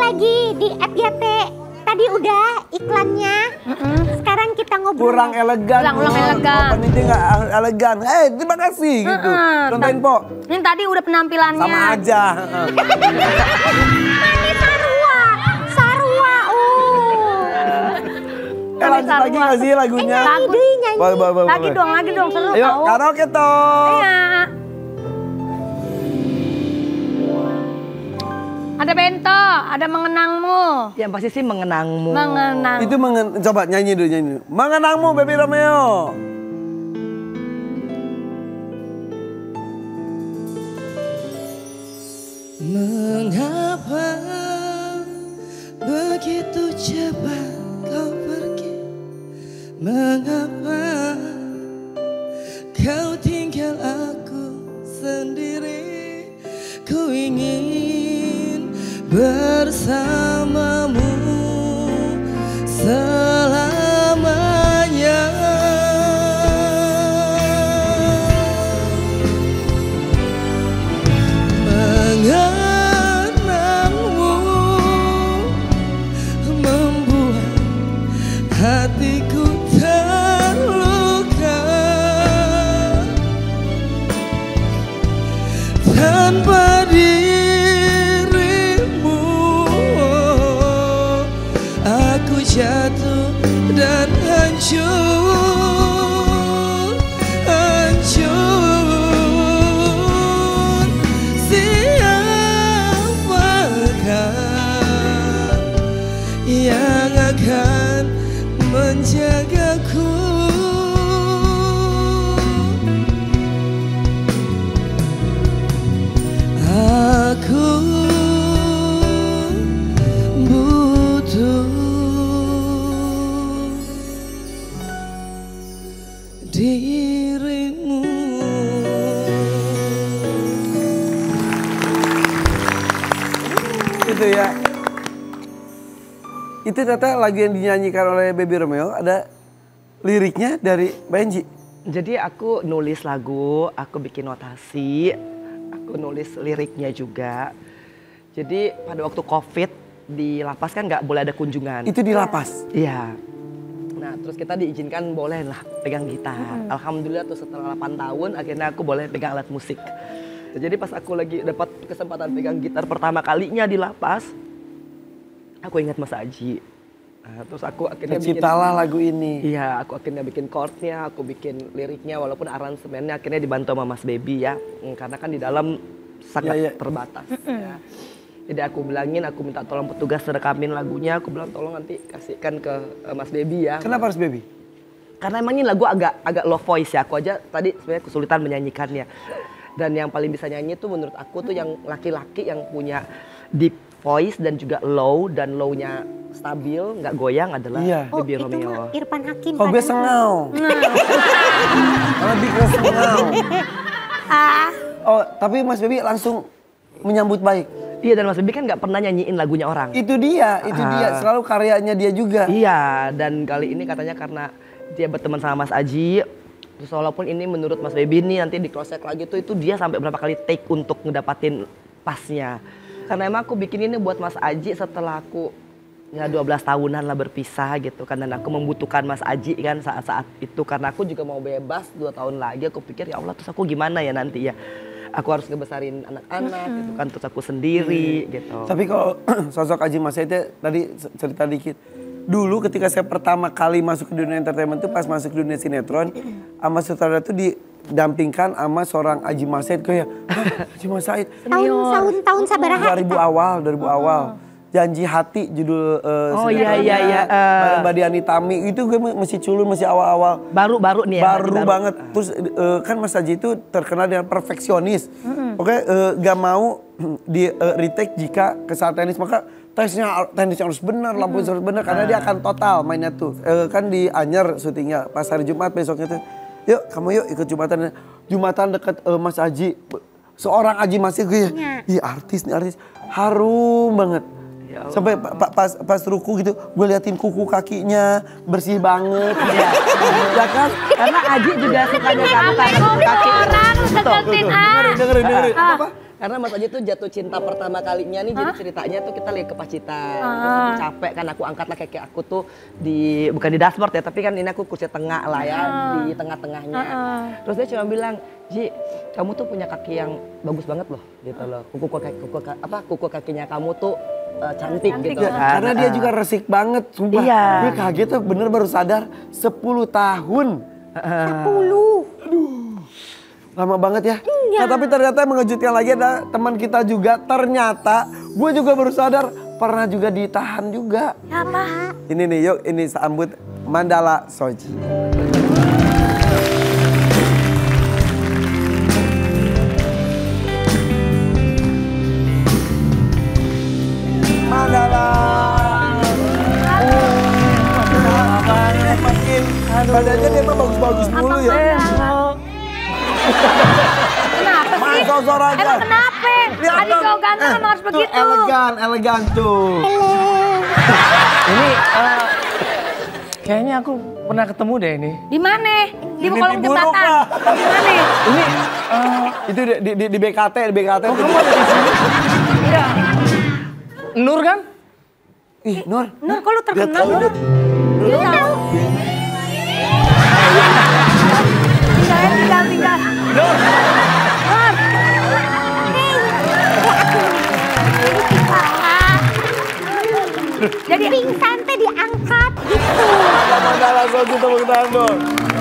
lagi di FYP. Tadi udah iklannya. Sekarang kita ngobrol. Kurang elegan. Kurang elegan. Openingnya nggak elegan. Terima kasih gitu. Contohin Po. Ini tadi udah penampilannya. Sama aja. Ini Sarua. Lanjut lagi nggak sih lagunya? Lagi dong, seru. Ayo, karaoke toh. Iya. Ada Bento, ada Mengenangmu. Yang pasti sih Mengenangmu. Mengenang. Itu coba nyanyi dulu. Mengenangmu Baby Romeo. Mengapa begitu cepat kau pergi? Mengapa kau tinggal aku sendiri? Ku ingin bersamamu selamanya. Mengenangmu membuat hatiku terluka. Tanpa dirimu aku jatuh dan hancur, hancur. Siapakah yang akan menjagaku? Aku butuh dirimu. Itu ya. Itu ternyata lagu yang dinyanyikan oleh Baby Romeo ada liriknya dari Benji. Jadi aku nulis lagu, aku bikin notasi, aku nulis liriknya juga. Jadi pada waktu COVID di lapas kan nggak boleh ada kunjungan. Itu di lapas? Iya. Nah terus kita diizinkan boleh lah pegang gitar. Alhamdulillah tuh setelah 8 tahun akhirnya aku boleh pegang alat musik. Jadi pas aku lagi dapat kesempatan pegang gitar pertama kalinya di lapas, aku ingat Mas Aji. Nah, terus aku akhirnya terciptalah lagu ini. Iya, aku akhirnya bikin chordnya, aku bikin liriknya, walaupun aransemennya akhirnya dibantu sama Mas Baby ya, karena kan di dalam sangat terbatas. Ya. Jadi aku bilangin, aku minta tolong petugas rekamin lagunya, aku bilang tolong nanti kasihkan ke Mas Baby ya. Kenapa harus Baby? Karena emang ini lagu agak low voice ya, aku aja tadi sebenarnya kesulitan menyanyikannya. Dan yang paling bisa nyanyi tuh menurut aku tuh yang laki-laki yang punya deep voice dan juga low, dan low-nya stabil, nggak goyang adalah Baby Romeo. Itu mah Irfan Hakim. Kalau gue sengau. Lebih ke sengau. Oh, tapi Mas Baby langsung menyambut baik. Iya, dan Mas Baby kan nggak pernah nyanyiin lagunya orang. Itu dia. Selalu karyanya dia juga. Iya, dan kali ini katanya karena dia berteman sama Mas Aji, terus walaupun ini menurut Mas Baby nih nanti di cross check lagi tuh itu dia sampai berapa kali take untuk ngedapatin pasnya. Karena emang aku bikin ini buat Mas Aji setelah aku ya 12 tahunan lah berpisah gitu kan, dan aku membutuhkan Mas Aji kan saat-saat itu, karena aku juga mau bebas 2 tahun lagi. Aku pikir ya Allah, terus aku gimana ya nanti ya, aku harus ngebesarin anak-anak gitu kan, terus aku sendiri gitu. Tapi kalau sosok Aji Mas itu tadi cerita dikit. Dulu ketika saya pertama kali masuk ke dunia entertainment itu pas masuk ke dunia sinetron, sama sutradara itu didampingkan sama seorang Aji Mas Said. Kayak Aji Mas Said tahun sabaraha 2000 awal. Janji Hati judul Mbak Diani Tami itu gue masih culun, masih awal-awal. Baru nih ya. Baru banget. Terus kan Mas Aji itu terkenal dengan perfeksionis. Oke, gak mau di retake jika kesalahan teknis, maka teknisnya harus benar, lampunya harus benar, karena dia akan total mainnya tuh. Kan di Anyer syutingnya pas hari Jumat besoknya tuh. Yuk kamu yuk ikut Jumatan dekat Mas Aji. Seorang Aji Mas Aji gue ya artis nih, artis. Harum banget. Sampai pas ruku gitu, gue liatin kuku kakinya bersih banget. Ya kan? Karena Aji juga sukanya kamu karena kuku kaki. Orang deketin Dengerin. Apa? Karena Mas Aji tuh jatuh cinta pertama kalinya nih, jadi ceritanya tuh kita lihat ke Pacitan. Terus aku capek kan, aku angkat lah kayak aku tuh bukan di dashboard ya, tapi kan ini aku kursi tengah lah ya, di tengah-tengahnya. Terus dia cuma bilang, Ji, kamu tuh punya kaki yang bagus banget loh, gitu loh. Kuku kakinya kamu tuh cantik gitu. Ya, karena dia juga resik banget, sumpah. Iya. Gue kaget tuh bener baru sadar 10 tahun. 10. Lama banget ya. Nah tapi ternyata yang mengejutkan lagi ada teman kita juga. Ternyata gue juga baru sadar pernah juga ditahan juga. Apa? Ini nih yuk ini sambut Mandala Soji. Mandala. Makin badannya dia mah bagus-bagus mulu ya. Kenapa sih? Main sosor aja. Emang kenapa? Lihat Adik dong. cowok ganteng emang harus Tuh, begitu. elegan tuh. Ini kayaknya aku pernah ketemu deh ini. Di mana? Di Mimpi kolong buruk jembatan. lah. Di mana? Ini Itu di BKT, di BKT. oh, kamu ada di sini? Iya. Nur kan? Ih, Nur. Nur, kok lu Dia terkenal? tahu, Nur? Nur. Dia tahu. Tinggal. Nur. Jadi Pingsan teh diangkat gitu. Mandala Soji tepuk tangan dong.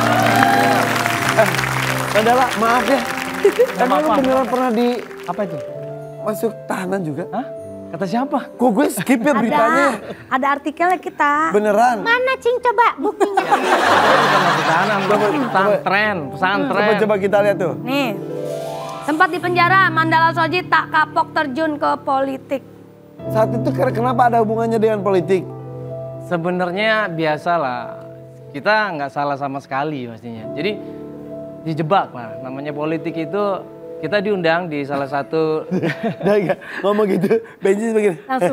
Mandala, maaf ya. Emang lu apa-apa. beneran pernah Apa itu? masuk tahanan juga? Hah? Kata siapa? Kok gue skip ya beritanya? ada artikelnya kita. Beneran? Mana Cing coba buktinya? Bukan masuk tahanan, pesantren. Coba kita lihat tuh. Nih. Sempat di penjara, Mandala Soji tak kapok terjun ke politik. Saat itu kenapa ada hubungannya dengan politik? Sebenarnya biasalah. Kita nggak salah sama sekali pastinya. Jadi dijebak lah. Namanya politik itu kita diundang di salah satu Udah enggak ngomong gitu, bensin begini. Langsung.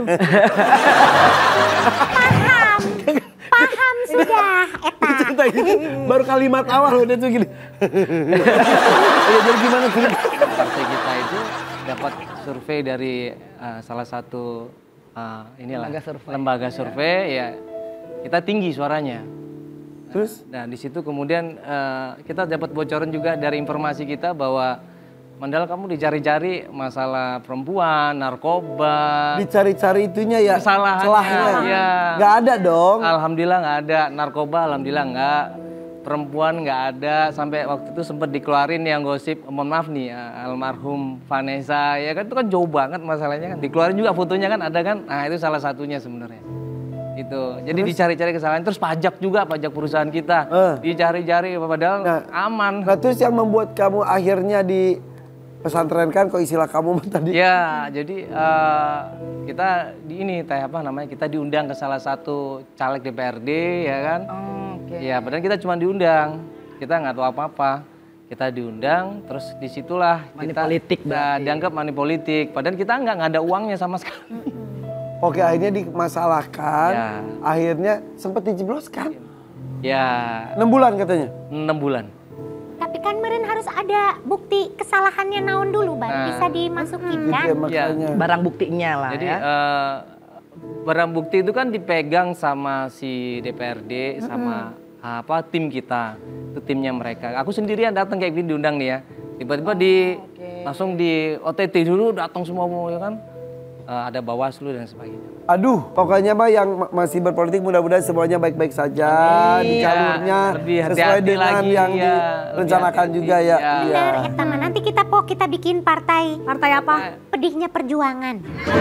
Paham sudah, Eta. Cerita gitu, baru kalimat awal udah tuh gini. Ya, jadi gimana tuh? partai kita itu dapat survei dari salah satu lembaga survei ya kita tinggi suaranya. Terus? Nah di situ kemudian kita dapat bocoran juga dari informasi kita bahwa Mandala kamu dicari-cari masalah perempuan, narkoba. Dicari-cari itunya ya, Kesalahannya, celahnya. iya. Nggak ada dong. Alhamdulillah nggak ada, narkoba alhamdulillah nggak, perempuan nggak ada, sampai waktu itu sempat dikeluarin yang gosip, mohon maaf nih, almarhum Vanessa, ya kan itu kan jauh banget masalahnya kan, dikeluarin juga fotonya kan ada kan, nah itu salah satunya sebenarnya. Itu, jadi dicari-cari kesalahan, terus pajak juga, pajak perusahaan kita, dicari-cari padahal aman. Nah terus yang membuat kamu akhirnya di pesantren kan, kok istilah kamu tadi? Ya, jadi kita di ini kita diundang ke salah satu caleg DPRD ya kan. Ya, padahal kita cuma diundang, kita nggak tahu apa-apa. Kita diundang, terus disitulah Money kita politik dianggap money politik. Padahal kita nggak ada uangnya sama sekali. Oke, akhirnya dimasalahkan, Ya. akhirnya sempat dijebloskan. Ya, 6 bulan katanya? 6 bulan. Tapi kan meren harus ada bukti kesalahannya naon dulu baru bisa dimasukin kan? Gitu ya, makanya. Barang buktinya lah Jadi ya. barang bukti itu kan dipegang sama si DPRD sama tim kita, itu timnya mereka. Aku sendirian datang kayak gini diundang nih ya. Tiba-tiba langsung di OTT dulu datang semua ya kan. Ada Bawaslu dan sebagainya. Aduh, pokoknya mah yang masih berpolitik mudah-mudahan semuanya baik-baik saja di jalurnya Lebih hati-hati sesuai dengan lagi, yang ya. direncanakan Lebih juga ya. hati-hati, Iya. Bener, Eta mah. Nanti kita bikin partai Partai apa? pedihnya perjuangan.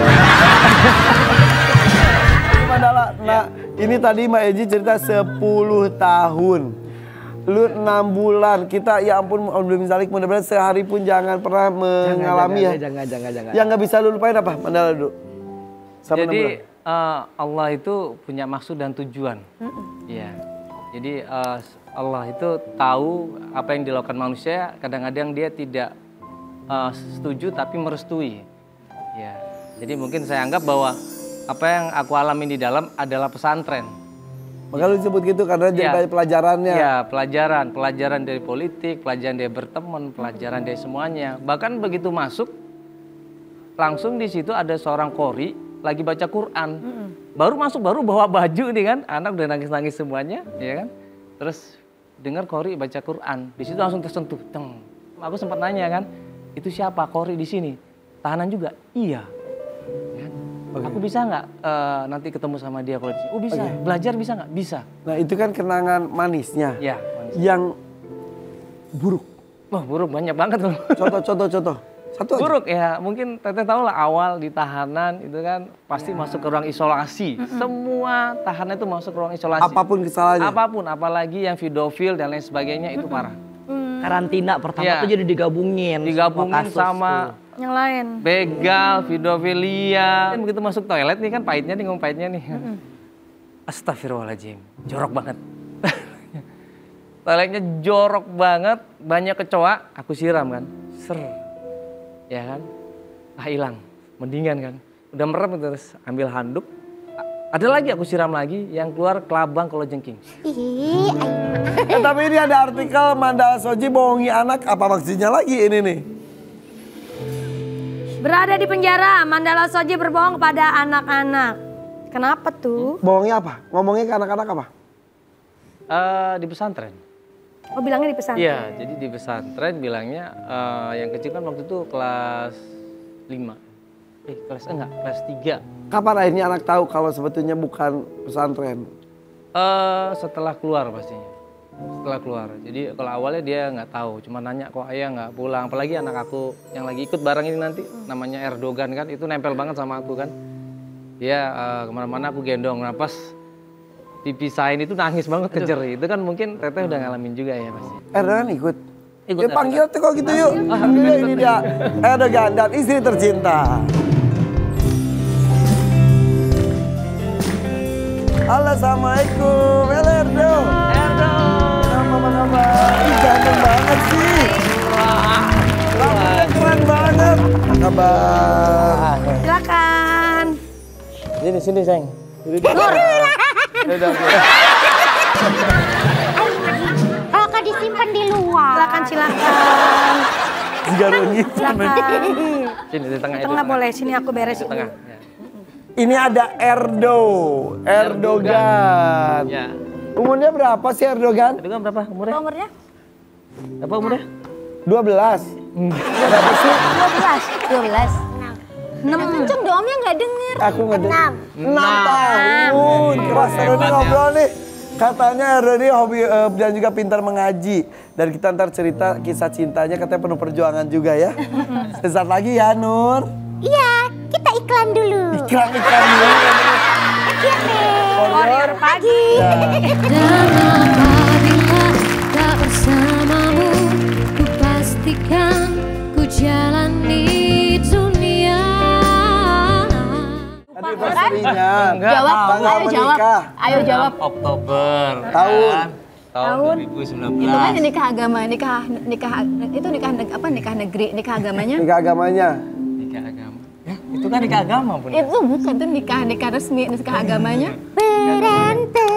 Mandala, nah ini tadi Mbak Eji cerita 10 tahun. Lu 6 bulan, kita ya ampun belum misalnya mudah-mudahan sehari pun jangan pernah mengalami Jangan. Yang nggak bisa lu lupain apa Mandala dulu? Sama 6 bulan. Jadi Allah itu punya maksud dan tujuan. Iya. Jadi Allah itu tahu apa yang dilakukan manusia, kadang-kadang dia tidak setuju tapi merestui. Ya. Jadi mungkin saya anggap bahwa apa yang aku alami di dalam adalah pesantren. Maka lu disebut gitu karena jadi banyak pelajarannya. Ya, pelajaran dari politik, pelajaran dari berteman, pelajaran dari semuanya. Bahkan begitu masuk, langsung di situ ada seorang kori lagi baca Quran. Baru masuk, baru bawa baju nih kan, anak udah nangis-nangis semuanya, ya kan. Terus dengar kori baca Quran, di situ langsung tersentuh. Teng. Aku sempat nanya kan, itu siapa kori di sini? Tahanan juga? Iya. Ya. Aku bisa nggak nanti ketemu sama dia kalau di sini? Oh bisa. Belajar bisa nggak? Bisa. Nah itu kan kenangan manisnya. Ya. Manis. Yang buruk. Wah buruk banyak banget loh. Contoh. Satu aja. Buruk ya, mungkin Teteh tahu lah awal di tahanan itu kan pasti masuk ke ruang isolasi. Semua tahanan itu masuk ke ruang isolasi. Apapun kesalahannya. Apapun, apalagi yang pedofil dan lain sebagainya itu parah. Karantina pertama Iya. tuh jadi digabungin. Digabungin semua kasus sama tuh. Yang lain. begal, pedofilia. Begitu masuk toilet nih kan pahitnya nih, ngomong pahitnya nih. Astagfirullahaladzim, jorok banget. Toiletnya jorok banget, banyak kecoa, aku siram kan. Ser. Ya kan, hilang, mendingan kan. Udah merem terus ambil handuk. Ada lagi aku siram lagi, yang keluar kelabang kalau jengking. Ih, Tapi ini ada artikel Mandala Soji bohongi anak, apa maksudnya lagi ini nih? Berada di penjara, Mandala Soji berbohong kepada anak-anak. Kenapa tuh? Bohongnya apa? Ngomongnya ke anak-anak apa? Di pesantren. Oh bilangnya di pesantren. Iya, jadi di pesantren bilangnya yang kecil kan waktu itu kelas 5. Kelas 3. Kapan akhirnya anak tahu kalau sebetulnya bukan pesantren? Setelah keluar pastinya. Setelah keluar. Jadi kalau awalnya dia nggak tahu, cuma nanya kok ayah nggak pulang. Apalagi anak aku yang lagi ikut bareng ini nanti namanya Erdogan kan, itu nempel banget sama aku kan. Dia kemana-mana aku gendong, nah pas dipisahin itu nangis banget kejer. Itu kan mungkin Teteh udah ngalamin juga ya pasti. Erdogan ikut? Ikut Ya panggil tuh kok gitu yuk. Panggil ini dia Erdogan dan istri tercinta. Halo, assalamualaikum, Erdo. Apa kabar? Ih, ganteng banget sih. Rambutnya keren banget. Apa kabar? Silakan. Sini sayang. kalau kau disimpan di luar. Silakan. Jika rungit. Silakan. Sini di tengah itu. Tengah boleh, sini aku beresin. Tengah. Ya. Ini ada Erdogan. Ya. Umurnya berapa sih Erdogan? Erdogan berapa umurnya? Umurnya? Apa umurnya? 12. Berapa sih? 12. Kenceng domnya nggak denger. Aku nggak dengar. 6. 6 tahun. Keras seru nih ngobrol nih. Katanya Erdo ini hobi dan juga pintar mengaji. Dan kita ntar cerita kisah cintanya katanya penuh perjuangan juga ya. Sesaat lagi ya Nur. Iya, kita iklan dulu. Iklan dulu. Warrior pagi. Dan apabila tak bersamamu, ku pastikan ku jalani dunia. Anniversary-nya. Jawab, Tanggal ayo jawab. menikah. Ayo jawab. Oktober. Tahun. Tahun 2019. Itu kan nikah agama, nikah itu nikah negeri, nikah agamanya. Nikah agamanya. Nikah agama. Ya, itu kan nikah agama pun. Itu bukan tuh nikah resmi, nikah agamanya. Berantem